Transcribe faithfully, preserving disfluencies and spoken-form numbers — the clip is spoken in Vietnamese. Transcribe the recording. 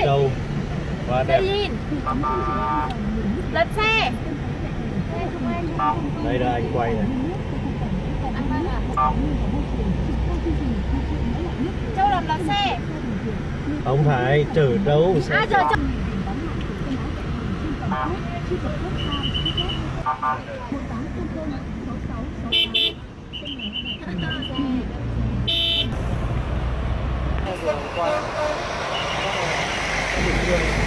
trâu và đẹp. Celine, lật xe. Đây là anh quay này. Châu làm lật xe. Không phải chở trâu. À chờ chờ. Qua